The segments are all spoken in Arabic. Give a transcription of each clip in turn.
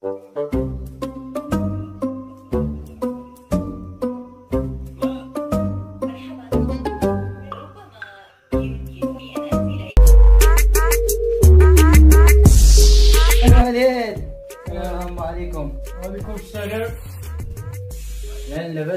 السلام عليكم. وعليكم السلام. لا لاباس؟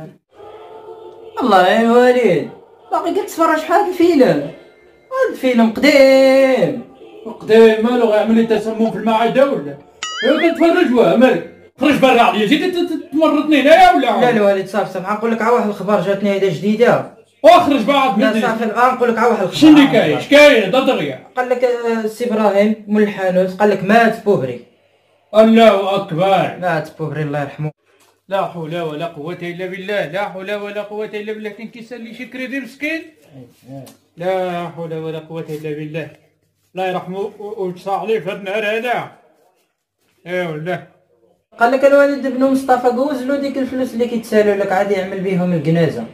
الله يا وليد باقي كتفرج شحال الفيلم؟ هاد الفيلم قديم. قديم مالو غيعمل لي تسمم في المعده ولا؟ ايوا كنتفرج واه مالك؟ خرج برا عليا زيد تمرضني هنايا ولا؟ لا الوالد صافي نقول لك نقول واحد الخبر جاتني هيدا جديده. واخرج بعض لا صافي نقول لك واحد الخبر. شنو كاين؟ اش كاين دغيا؟ قال لك السي ابراهيم مول الحانوت قال لك مات بوبري. الله اكبر. مات بوبري الله يرحمه. لا حول ولا قوة الا بالله، لا حول ولا قوة الا بالله. كاين كيسالي شي كريدي مسكين. لا حول ولا قوة الا بالله. الله يرحمه ويتصا عليه في هاد النهار هذا. ولا قال لك الوالد ابن مصطفى جوز له ديك الفلوس اللي كيتسالوا لك عادي يعمل بهم الجنازه.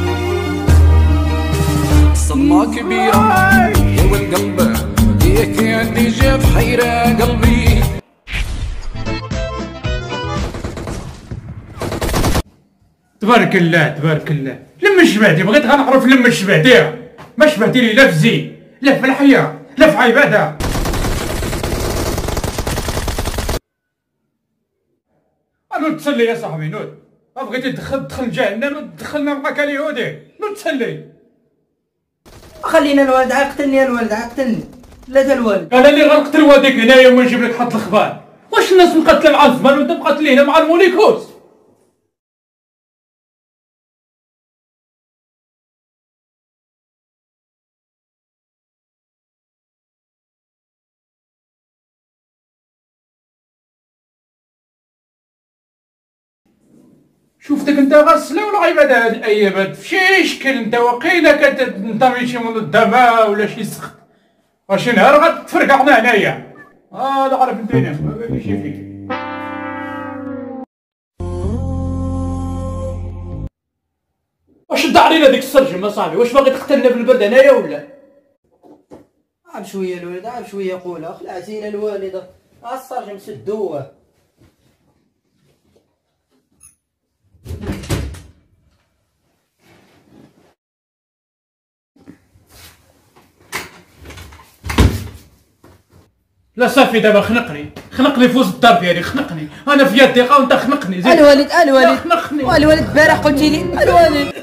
صدمة كبيرة جوا القلب ياك عندي جات حيرة قلبي. تبارك الله تبارك الله. لم الشبعتي بغيت غنعرف لم الشبعتي. ما شبعتي لي لا في الزين لا في الحياة لا في عبادة. نوض تسلي يا صاحبي نوض. ما بغيتي تدخل جهنم دخلنا معاك اليهودي. نوض تسلي. خلينا الوالد عاقتلني الوالد عاقتلني. لا تا الوالد. انا اللي غنقتل والديك هنايا وما نجيب لك حط الخبار. واش الناس مقاتله مع الزمان وانت مقاتل هنا مع الموليكوس؟ شوفتك انت غسله ولا عباده هاد الايامات في شي شكل انت وقيله كتنتمي شي منظمه ولا شي سخط. واش نهار غتفرقعنا هنايا. هذا عرف انت هنا ما باغيش فيك. واش دع علينا ديك السرجم اصاحبي؟ واش باغي تقتلنا بالبرد هنايا ولا؟ عاب شويه الوالد عاب شويه قولها خلعتينا الوالده. السرجم سدوه. لا صافي دابا خنقني في وسط الدار ديالي خنقني. انا في يدي وانت خنقني زيد. الوالد خنقني. الوالد البارح قلتي لي الوالد.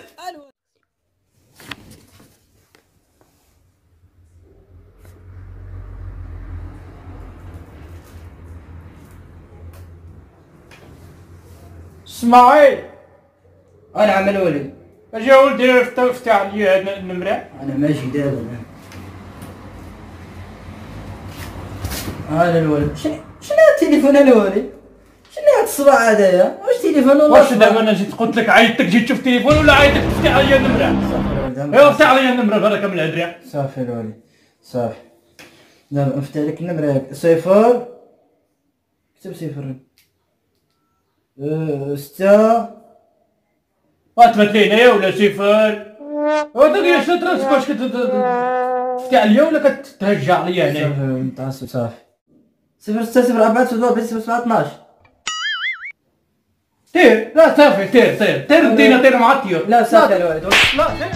اسماعيل نعم الوالد. اجا ولدي فتح عليا النمره. انا ماشي دابا. هذا الوالد شنو التليفون الوالد؟ شنو هاد الصباح هذايا؟ واش تليفون ولا واش دابا انا جيت قلت لك عيطتك جيت تشوف التليفون ولا عيطتك تفتح عليا النمره؟ ايوا فتح عليا النمره برك من العدريه. صافي الوالد صافي. دابا نفتح لك النمره ياك صفر. كتب صفر 6 غتبات لي هنايا ولا صفر. هذاك يا شات راسك واش كتفتح عليا ولا كتهجع عليا هنايا؟ صافي 0 6 0 4 0 4 0 7 12. طير لا صافي طير دينا طير مع الطيور. لا صافي الوالد لا طير.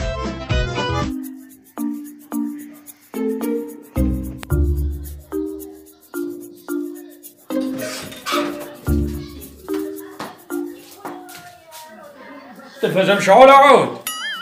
التلفازة مشعولة عود.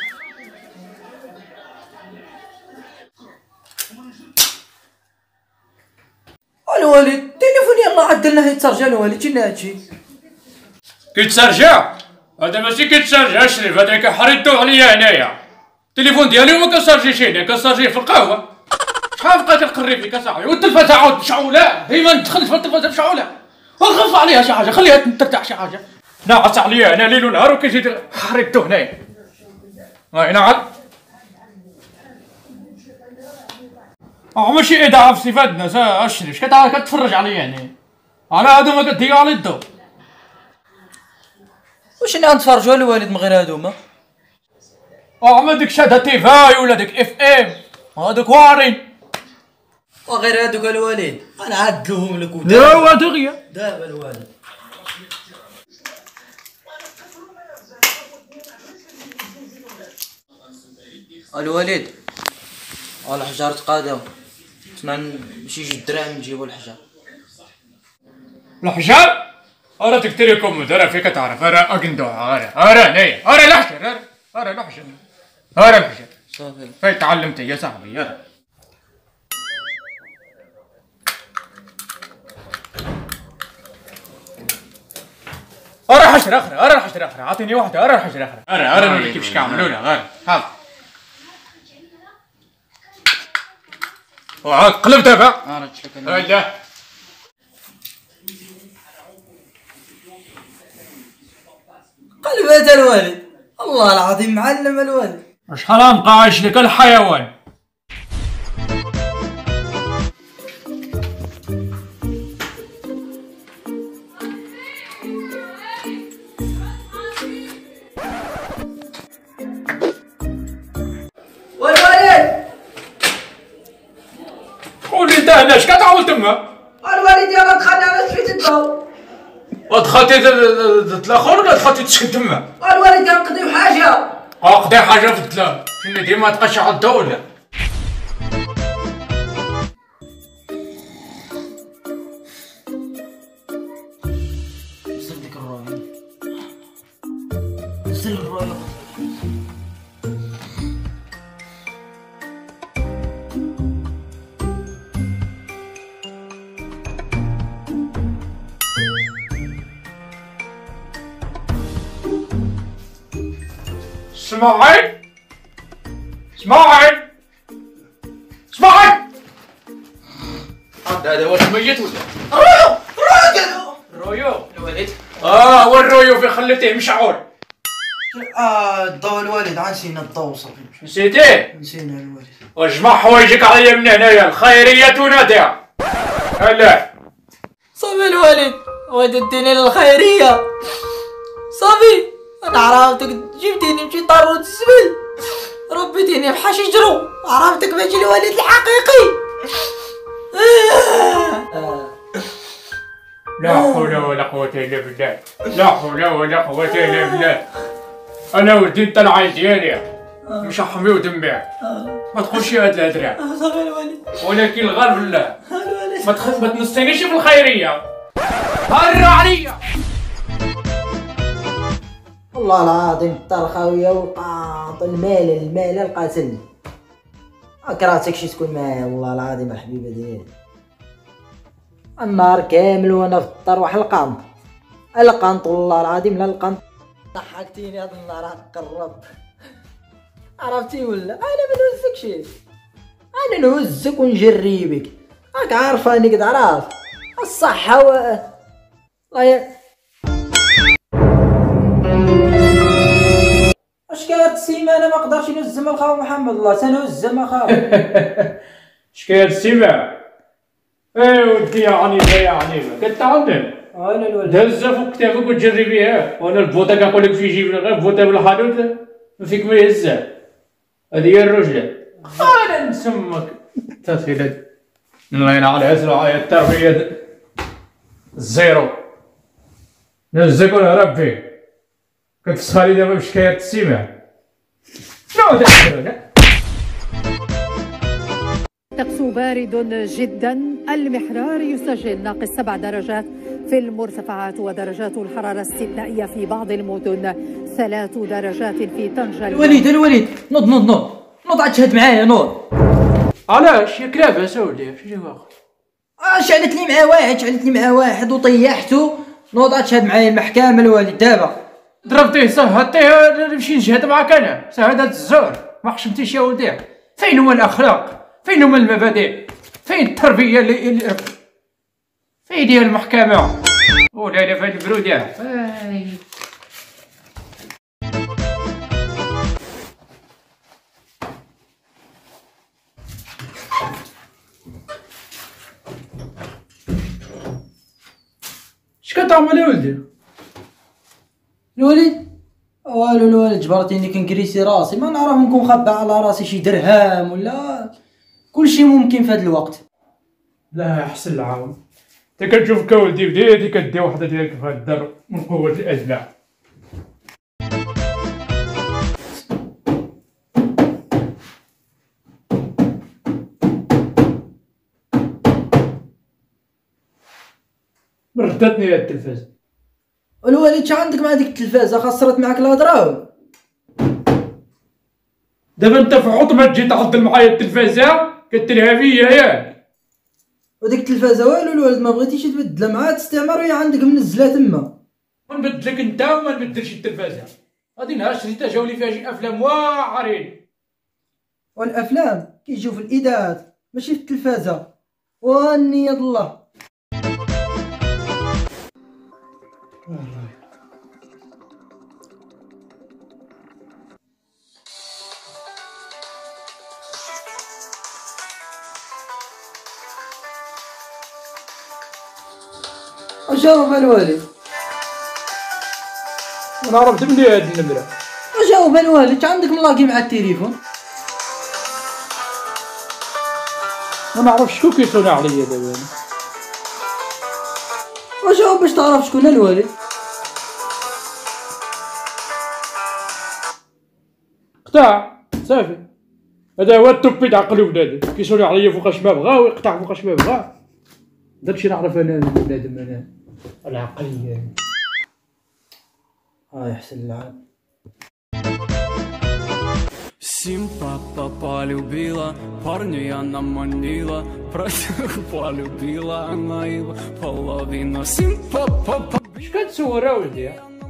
الوالد تليفوني الله عدلناه يتسرجع الوالد شنو هادشي؟ كيتسرجع؟ هذا ماشي كيتسرجع شريف هذا كيحريطوه عليا هنايا. التليفون ديالي وما كنسرجيش هنا كنسرجيه في القهوة. شحال بقى كنقري فيك اصاحبي والتلفازة عاود مشعولة. ديما ندخل في التلفازة مشعولة. ونخف عليها شي حاجة خليها ترتاح شي حاجة. ناعس عليا انا ليل ونهار وكيجي حريطوه هنايا. هاي نعم. ماشي اذاعة في صفات الناس اشري اش كتفرج عليا يعني. انا هادو ما كدير علي الضو. واش انا غنتفرجوا الوالد من غير هادوما؟ ما ديك شادة تيفاي ولا ديك اف ام هادوك واعرين. وغير هادوك الوالد انا عدلوهم لك لا هو دغيا دابا الوالد. الوالد الحجار تقاداو، كنا نمشي 2 دراهم نجيبو الحجار. الحجار ارا تكتريكم راه فيك تعرف ارا اقندوها ارا نايا ارا الحجر ارا الحجر ارا الحجر صافي فاي تعلمت يا صاحبي ارا. ارا حجر اخر ارا الحجر اخر اعطيني واحده ارا الحجر اخر ارا نوريك كيفاش كيعملوا لها ارا هاك وعاد قلب دابا ارا تشلك انا. لا قلبات الوالد الله العظيم معلم الوالد. شحال غنبقى لك الحيوان. والوالد قولي انت هنا اش كتعمل تما؟ الوالد يلا دخلنا على سفيت الضو. دخلتي الاخر ولا دخلتي تسكن تما؟ الوالد كنقضيو حاجه. قضي حاجه في الدلا شنو ديما تبقاش على الضو ولا؟ صدق الرايه صدق الرايه. اسمعي اسمعي اسمعي هذا هو الميت ولا؟ الرويو الوالد هو الرويو في خليته مشعول. الضو الوالد نسينا الضو صافي نسيتيه؟ نسينا الوالد. واجمع حوايجك عليا من هنايا الخيرية تنادى. هلا صافي الوالد وديتيني للخيريه صافي انا عرفتك جبتيني مشيت طارود الزبل ربيتيني بحال شجرو عرفتك باش الوالد الحقيقي. لا حول ولا قوة إلا بالله لا حول ولا قوة إلا بالله. أنا ولدي انت العين ديالي مش حمي ودمع ما تقولش هاد الهدرة صافي الوالد ولكن الغالب بالله الوالد ما تنصينيش في الخيرية هرّ عليا. والله العظيم الطرخاويه والقاط المال القاتل. كرهتك شي تكون معايا والله العظيم الحبيبه ديالي. النهار كامل وانا في الدار واحد القنط والله العظيم لا القنط. ضحكتيني هاد النهار قرب عرفتي ولا؟ انا ما نهزكش انا نهزك ونجريبك راك عارفاني تعرف الصحه الله اش كانت السيمانه ما قدرش ينزم الخاو محمد الله سنهزم اخاو. شكاية السماع ايه ودي يا عنيفة يا عنيفة كتعلم انا الولد دهزها فوق كتافك وتجري بيها وانا البوطة كنقول لك في جيب غير بوطة بالحانوت ما فيك ما يهزها هذه هي الرجلة. انا نسمك تفيلد الله ينعل هزلو هاي التربية الزيرو نهزك ولا ربي كتفسخالي دابا بشكاية السماع لا لا الطقس بارد جدا. المحرار يسجل ناقص 7 درجات في المرتفعات ودرجات الحرارة استثنائية في بعض المدن 3 درجات في طنجة. الوليد نوض عاد تشهد معايا نوض. علاش ياك لاباس اولي شنو واخا شعلت لي مع واحد وطيحته. نوض عاد تشهد معايا المحكمة الوالد دابا. ضربتيه صهدتيه نمشي نشهد معاك انا سهد هاد الزور ما حشمتيش يا ولدي. فين هما الاخلاق فين هما المبادئ فين التربيه اللي فين ديال المحكمه ولا في هاد البرودة اش كتعمل يا ولدي؟ الوليد والو الوالد جبرتيني كنكريسي راسي ما نعرف نكون خبع على راسي شي درهم ولا كلشي ممكن في هذا الوقت. لا احسن العاون. انت كتشوف كولدي بديتي كدي وحده ديالك في هاد الدار من قوه الاجزاء. ردتني هاد التلفاز. الوالد شا عندك مع ديك التلفازه خسرت معاك الهضره؟ دابا انت في عطمه تجي تعضل معايا التلفازه كتلها فيا ياك. وديك التلفازه والو الوالد ما بغيتيش تبدلها معاها تستعمر وهي عندك منزله تما. ونبدلك انت وما نبدلش التلفازه. غادي نهار شريتها جاو لي فيها شي افلام واعرين. والافلام كيجيو في الاذاعات ماشي في التلفازه. واني يد الله. وجاوب الوالد. انا عرفت منين هاد النمره. وجاوب الوالد عندك ملاقي مع التليفون. ما نعرفش شكون كيصوني عليا دابا. وجاوب باش تعرف شكون الوالد. قطع صافي. هذا هو التوبي تاع قلوب بنادم كيصوني عليا فوقاش ما بغا ويقطع فوقاش ما بغا. مقدرتش نعرف انا بنادم انا العقليه. يحسن العاب. Симпа полюбила, парню я наманила, полюбила она его половину. Симпа اش كتصور اولدي؟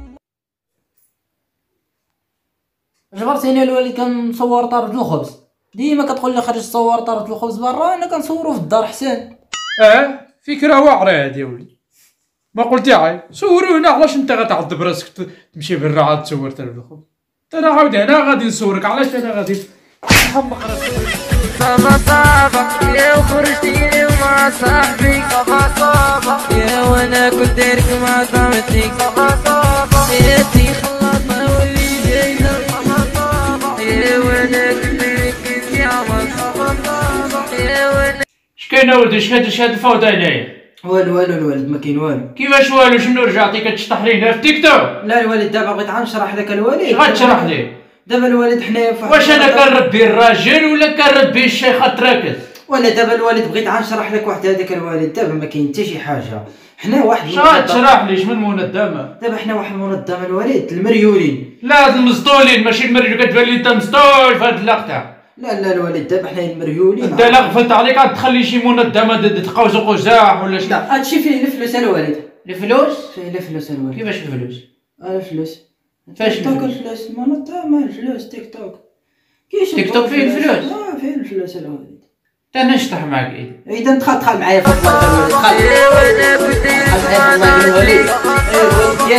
جبرتيني الوالد كنصور طارة الخبز. ديما كتقول لي خرج تصور طارة الخبز برا انا كنصورو في الدار حسن. فكره واعره هادي يا ولدي. ما قلتي عاي صوروا هنا. علاش انت غتعض براسك تمشي برا عاد تصور طارة الخبز؟ انا عاود هنا غادي نصورك. علاش انا غادي نحمق راسي؟ صابا صابا يا وخرجتي مع صاحبي صابا صابا يا وانا كنت دايرك مع طعمتي صابا صابا يا تي خلطنا واللي جاينا صابا صابا يا وانا كنت دايرك يا عمر صابا صابا يا وانا. اش كاين اولدي؟ اش هاد الفوضى هنايا؟ والو الوالد ما كاين والو. كيفاش والو؟ شنو رجعتي كتشطح لي هنا في تيك توك؟ لا الوالد دابا بغيت نشرح لك الوالد. اش غتشرح لي؟ دابا الوالد حنايا فواحد واش انا كنربي الراجل ولا كنربي الشيخه تراكز؟ ولا دابا الوالد بغيت نشرح لك واحد هذاك الوالد. دابا ما كاين حتى شي حاجه. حنا واحد اش غتشرح لي؟ من منظمه؟ دابا حنا واحد المنظمه الوالد المريولين. لا هاد المسطولين ماشي المريول. كتبان لي انت مسطول في هاد اللقطه. لا الوالد دابا حنا المريولين. انت لا غفلت عليك غتخلي شي منظمه تقوز قزاح ولا شي. لا هادشي فيه الفلوس الوالد. الفلوس؟ فيه الفلوس الوالد. كيفاش الفلوس؟ الفلوس فاش تيك توك الفلوس؟ الفلوس منظمه الفلوس تيك توك. كاين تيك توك فيه الفلوس؟ فيه الفلوس الوالد. انا نشطح معاك ايدي. اذا دخل معايا في الله الوالد. يا وانا كنت دايرك مع الوالد. طعمتي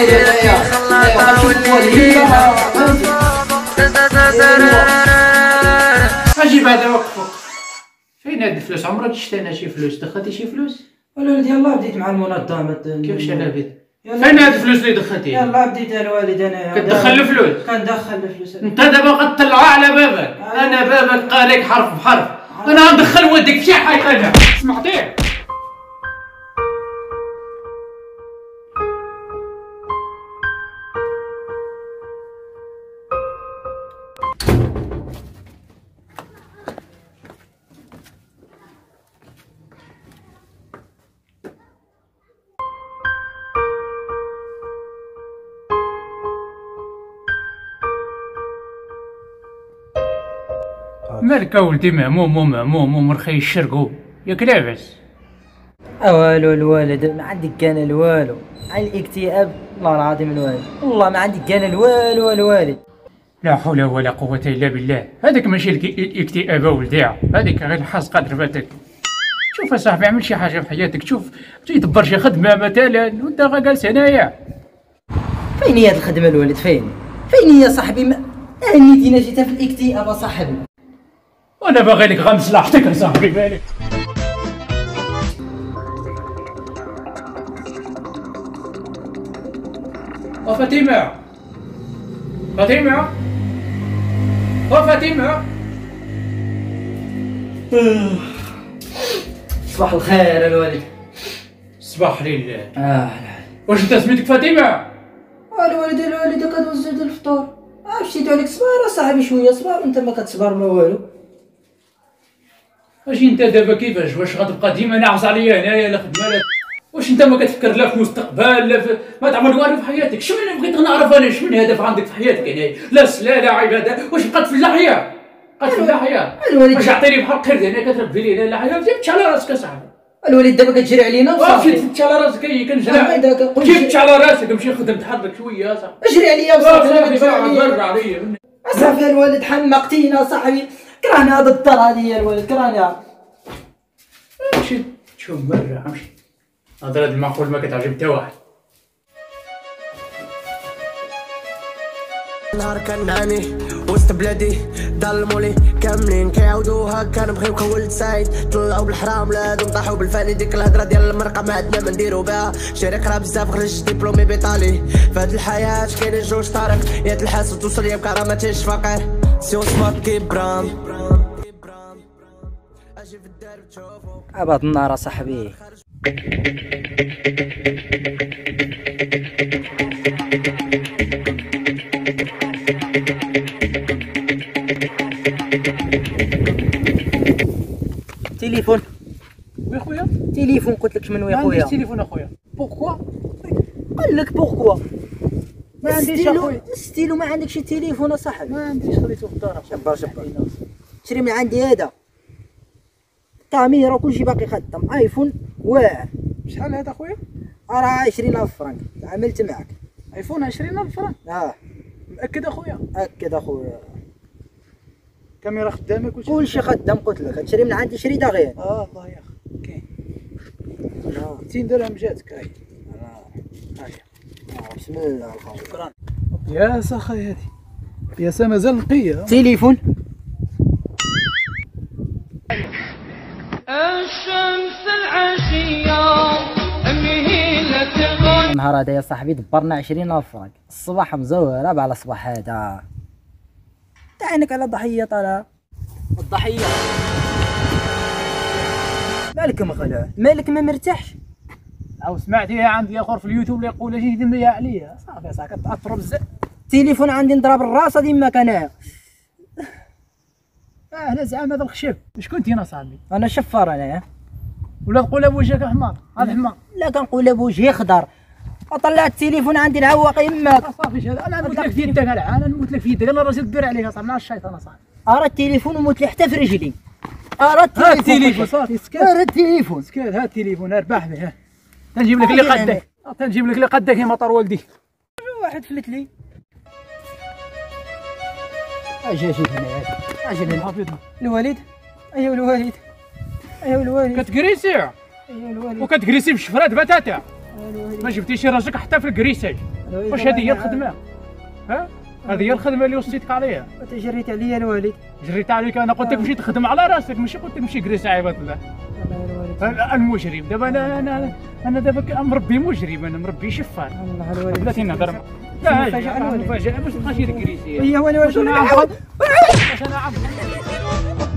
اجي بعدا وقفك. فين هاد الفلوس؟ عمرك شفت انا شي فلوس؟ دخلتي شي فلوس؟ الوالد يلاه بديت مع المنظمه. كيفاش انا بديت؟ فين هاد الفلوس اللي دخلتيها؟ يلاه بديت الوالد انا كتدخل الفلوس؟ كندخل الفلوس. انت دابا غتطلعها على بابك. انا بابك قالك حرف بحرف. انا غندخل ودك في شي حاجه. انا سمعتيه؟ مالك ولدي مهموم ومرخي الشرقو ياك لاباس؟ والو الوالد ما عندك كان الوالو. على الاكتئاب والله العظيم الوالد. والله ما عندك كان الوالو الوالد. لا حول ولا قوة الا بالله. هذاك ماشي الاكتئاب ولدي. هذيك غير الحظ قادر فاتك. شوف يا صاحبي اعمل شي حاجة في حياتك. شوف تدبر شي خدمة مثلا وانت غا جالس هنايا. فين هي هاد الخدمة الوالد؟ فين هي صاحبي؟ ما هنيتينا جيتها في الاكتئاب صاحبي. وانا باغي لك غا مصلحتك يا صاحبي. بالك فاطمة صباح الخير الوالد. صباح لله. لا. واش انت سميتك فاطمه؟ الوالده كدوز الفطور. مشيت عليك صبار اصاحبي شويه صبار انت ما كتصبر ما والو. واش انت دابا كيفاش؟ واش غتبقى ديما ناعس عليا هنايا لا خدمه لا؟ واش انت ما كتفكر لا في المستقبل لا في ما تعمل والو في حياتك؟ شنو بغيت نعرف انا شنو الهدف عندك في حياتك يعني؟ لا صلاة لا عباده، واش بقات في اللحيه؟ بقات في اللحيه؟ الوالد واش عطيني بحال قرد هنا كتربي لي لا اللحيه جبت على راسك اصاحبي. الوالد دابا كتجري علينا وصافي وصافي. تفتش على راسك كنجرى. جبت على راسك مشي خدم تحرك شويه اصاحبي. اجري عليا وصافي. صافي عليا صافي الوالد حمقتينا صاحبي. كرهني هذا الدار هذه يا الوالد كرهني. مشي شوف مرة امشي هذا المعقول ما كتعجب حتى واحد. نهار كنعاني وسط بلادي ظلمولي كاملين كيعاودوها كنبغيو كولد سعيد طلعوا بالحرام ولادهم طاحوا بالفاني ديك الهضره ديال المرقه ما عندنا ما نديرو بها شاري قرا بزاف خرج ديبلومي بيطالي فهاد الحياه كاينين جوج طريق يا تلحس وتوصل يا بكرامه تيش فقير سي سبوت كيبرام اجي في الدار تشوفو ابعد النار صاحبي. تليفون وي خويا تليفون قلت لك منو يا خويا؟ ما عنديش تليفون اخويا. بوركوا؟ قال لك بوركوا ما عنديش اخويا. ستيلو ما عندكش تليفون اصاحبي؟ ما عنديش خليته في الدار. شبر شري من عندي هذا كاميرا وكلشي باقي خدام ايفون واعر. شحال هذا اخويا؟ راه 20,000 فرنك عملت معك. ايفون 20,000 فرنك؟ مأكد اخويا؟ اكد اخويا. كاميرا خدامه كلشي خدام قلت لك تشري من عندي شري دغيا. الله يا اخي كاين 200 درهم جاتك هاي. بسم الله شكرا. بياسه اخي هذه بياسه مازال نقيه. تليفون الشمس العشية مهيلة غير النهار هذا يا صاحبي دبرنا 20,000 فرنك. الصباح مزوره على الصباح هذا تعينك على ضحيه طالع الضحيه. مالك مخلع مالك ما مرتاحش؟ او سمعتي عندي اخر في اليوتيوب اللي يقول اجي يدمي عليا صافي صافي كتاثروا بزاف. تليفون عندي نضرب الراس ديما كان. انا زعما هذا الخشب شكون انت انا صاحبي؟ انا شفار انا ولا تقول بوجهك حمار هذا حمار. لا كنقول بوجهي خضر وطلعت التليفون عندي العواق يماك. صافي هذا انا نموت لك في يدك انا نموت لك في يدك انا راسي كبير عليك صاحبي مع الشيطان صاحبي. ارى التليفون وموت لي حتى في رجلي. ارى التليفون صافي سكت. ارى التليفون سكت. هات التليفون اربح به. تنجيب لك اللي قدك تنجيب لك اللي قدك يا مطر والدي. واحد فلت لي اجي هنا اجي هنا الوالد. ايوا الوالد ايوا الوالد كتكريسي ايوا الوالد وكتكريسي بشفرات بتاتا ما جبتيش راسك حتى في الكريساج. واش هذه هي الخدمه؟ ها هذه هي الخدمه اللي وصيتك عليها. انت جريت عليا الوالد. جريت عليك انا قلت لك مشي تخدم على راسك ماشي قلت لك مشي كريسي عباد الله. المجرم دابا انا دابا مربي مجرم انا مربي شفار. الله الوالد بلاتي نهضر مفاجاه باش تبقى شي كريسي. هي هو الوالد. واش انا عم